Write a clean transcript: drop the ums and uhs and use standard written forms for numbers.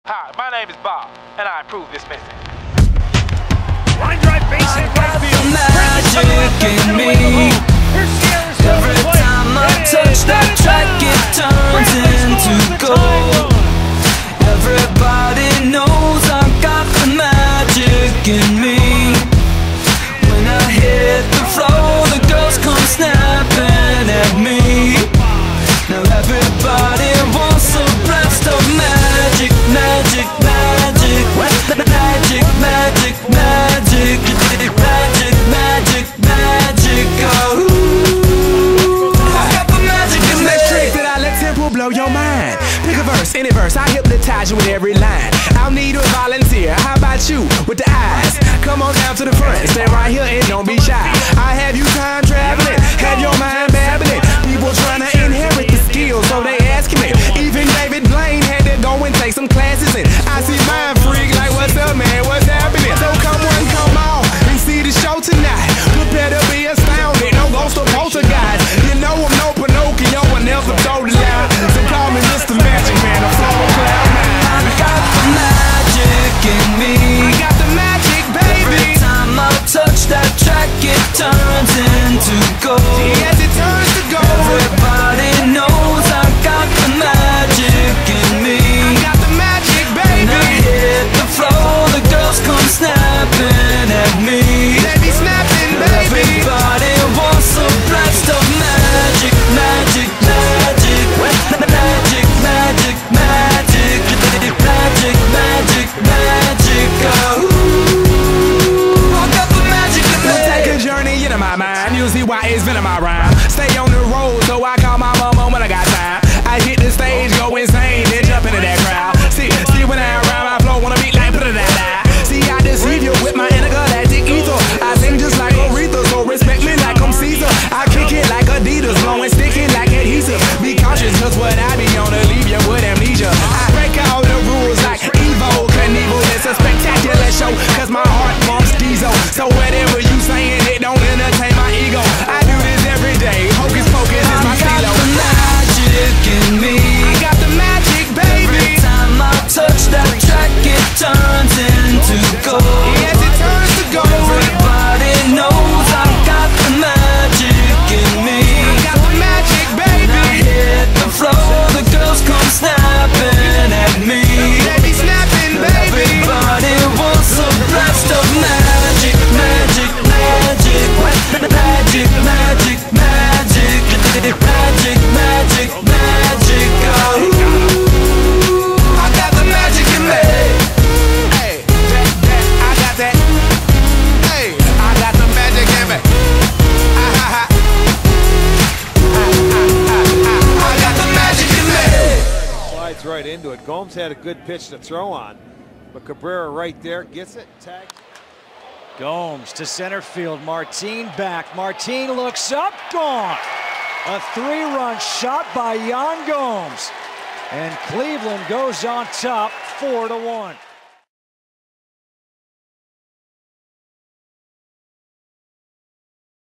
Hi, my name is Bob, and I approve this message. Line drive base hit right field. Magic in me. Every time I touch that track, it turns into gold. Everybody knows I've got the magic in me. When I hit the floor, the girls come snapping at me. Now everybody wants a blast of magic, magic, magic, magic, magic, magic, magic, magic, magic, oh. I got the magic in me. Trick that I let tempo blow your mind. Pick a verse, any verse, I hypnotize you with every line. I'll need a volunteer, how about you with the eyes? Come on down to the front, stay right here and don't be shy. I have you time traveling, have your mind babbling. People trying to inherit the skills, so they asking me. Even David Blaine had to go and take some classes in. I see mind freak like, what's up man, what's happening? So come on, come on, and see the show tonight. Prepare to be astounded, no ghost or poltergeist. You know I'm no Pinocchio, I never told a lie. So call me Mr. Magic Man, I'm from Cloud Nine. I got the magic in me. I got the magic, baby. Every time I touch that track, it turns into gold. Yes, it turns to gold. Everybody knows I got the magic in me. I got the magic, When I baby. hit the floor, the girls come snapping at me. They be snapping, baby. Everybody wants a blast of magic, magic, magic, magic, magic, magic, magic, magic, magic, oh. I got the magic in me. Take a journey into my mind. You'll see why it's been in my rhyme. Stay on the road, so I call my mama when I got time. I hit the stage, go insane, then jump into that crowd. See when I rhyme, I flow, wanna beat like da-da-da-da. See, I deceive you with my intergalactic ether. I sing just like Aretha, so respect me like I'm Caesar. I kick it like Adidas, blowing, sticking like adhesive. Be cautious, cause what I be on to leave you with amnesia. I break all the rules like Evo Knievel. It's a spectacular show, cause my heart pumps diesel. So whatever you saying, it don't entertain my ego. I do this every day, hocus pocus is my I got stilo. the magic in me. I got the magic, Every baby. time I touch that track, it turns into gold. Yes, it turns to gold. Everybody knows I've got the magic in me. I got the magic, When I baby. hit the floor, the girls come snapping at me. They be snapping, baby. Everybody wants a blast of magic, magic, magic, magic, magic, magic, magic, magic, magic, oh. I got the magic in me. Hey, I got that. Hey, I got the magic in me. I got the magic in me. Slides right into it. Gomes had a good pitch to throw on, but Cabrera right there gets it. Tags. Gomes to center field. Martin back. Martin looks up. Gone. A three-run shot by Yan Gomes. And Cleveland goes on top 4-1.